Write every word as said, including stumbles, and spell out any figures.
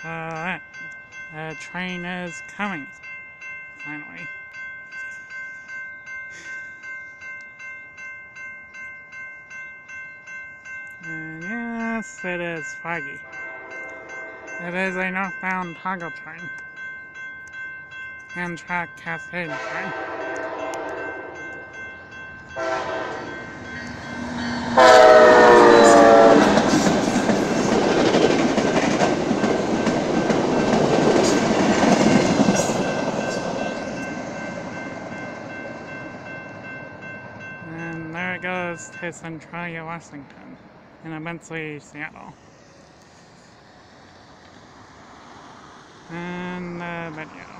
Uh, the train is coming, finally. And yes, it is foggy. It is a northbound talgo train. Amtrak Cascade train. And there it goes to Centralia, Washington, and eventually Seattle. And the video.